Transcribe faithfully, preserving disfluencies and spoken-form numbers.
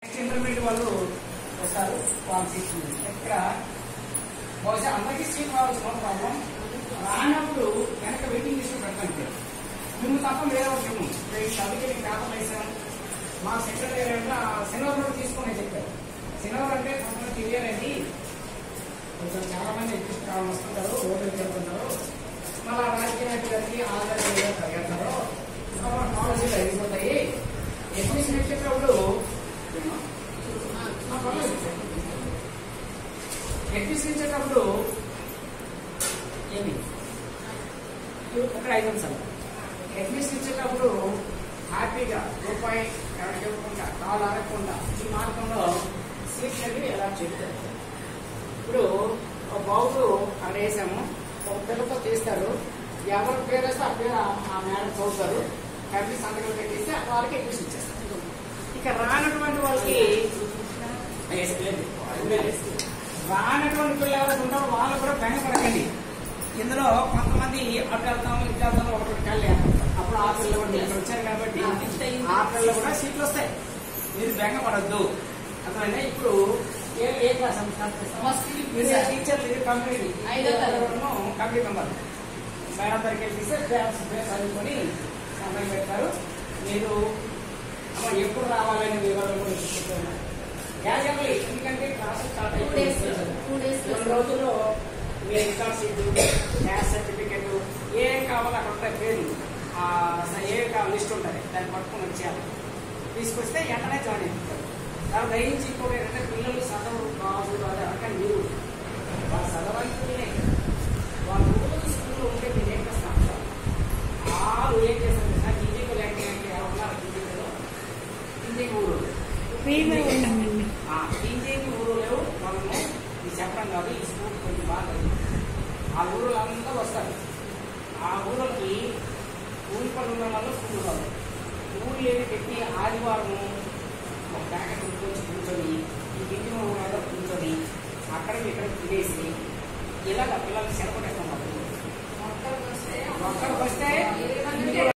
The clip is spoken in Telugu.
ఇంటర్మీడియట్ వాళ్ళు వస్తారు, వాళ్ళు తీసుకుంది ఇక్కడ బహుశా అందరికీ సీట్ రావచ్చు, నో ప్రాబ్లం. రానప్పుడు వెనక వెయిటింగ్ లిస్ట్ పెట్టండి. మేము తప్ప వేరే వాళ్ళు చెప్పు అందుకే నేను పేపర్ వేసాను. మా సెక్రటరీ శనివారం తీసుకునే చెప్పారు. శనివారం అంటే కొంతమంది క్లియర్ అయింది, కొంచెం చాలా మంది ఎగ్జిస్ట్ కావాలి వస్తుంటారు, ఓట్లు జరుగుతుంటారు, మళ్ళీ రాజకీయ నాయకులకి ఆధార్ పరిగెడతారు, పాలసీలు అయిపోతాయి. ఎడ్మిషన్ వచ్చేటప్పుడు ఎడ్మిషన్ ఇచ్చేటప్పుడు ఏమి ఒక ఐదు నిమిషాలు అడ్మిషన్ ఇచ్చేటప్పుడు హ్యాపీగా రూపాయి ఎవరికి ఇవ్వకుండా కాలు ఆడకుండా ఈ మార్గంలో సీట్లు అనేవి ఎలా చెప్తారు. ఇప్పుడు ఒక బాబు అక్కడ వేసాము, ఒక పిల్లతో తీస్తారు, ఎవరు పేరు వేస్తే ఆ పేరు ఆ మేడం చదువుతారు, ఫ్యామిలీ సంతకం పెట్టేస్తే వాళ్ళకి అడ్మిషన్ ఇచ్చేస్తారు. ఇక రానటువంటి వాళ్ళకి రానటువంటి పిల్లలు ఎవరైతే ఉంటారో వాళ్ళు కూడా బెంగపడకండి. ఇందులో కొంతమంది అటు వెళ్తాము ఇటు వెళ్తాము ఒకటి కళ్ళే అప్పుడు ఆ పిల్లలు కూడా ఇక్కడ వచ్చారు కాబట్టి ఆ పిల్లలు కూడా సీట్లు వస్తాయి, మీరు బెంగపడద్దు. అర్థమైనా? ఇప్పుడు ఏ ఏ క్లాస్ టీచర్లు ఇది కంపెనీ కంపెనీ మెంబర్ మేడం దగ్గరికి తీస్తే చదువుకొని సంబంధం పెడతారు. మీరు ఎప్పుడు రావాలని వివరాలు కూడా చెప్తున్నారు. యాజమాన్యం ఎందుకంటే క్లాసు స్టార్ట్ అయిపోయింది, రెండు రోజుల్లో మీ రికార్డ్ షీట్, క్యాస్ట్ సర్టిఫికెట్ ఏం కావాలో అక్కడ ఉంటాయి పేర్లు, ఏ కావాలి లిస్ట్ ఉంటుంది, దాన్ని పట్టుకొని వచ్చేయాలి. తీసుకొస్తే వెంటనే జాయిన్ అయిపోతారు. దాని దయించి ఇంకోటి ఏంటంటే పిల్లలు చదవరు కాదు అది అంటే మీరు వాళ్ళు చదవాలనుకునే వాళ్ళు రోజు స్కూల్లో ఉంటే మీరు ఏం చేస్తాం సార్ వాళ్ళు ఏం చేస్తారు సార్ హిందీలో లేకపోతే ఉన్నారు హిందీలో హిందీ ఊరు హిందీకి ఊరు లేవు. మనము ఇది చెప్పడం కాదు, ఈ స్కూల్ కొంచెం బాగా ఆ ఊరు అందరూ వస్తారు. ఆ ఊళ్ళకి ఊరి పనులు ఉన్న వాళ్ళు స్కూల్ కాదు, ఊరు ఏది పెట్టి ఆదివారం ఒక ప్యాకెట్ కూర్చొని కూర్చొని ఈ గిడ్డి మీద కూర్చొని అక్కడికి ఇక్కడికి తినేసి ఇలాగ పిల్లల్ని సెలవు పెట్టడం. ఒక్కడికి వస్తే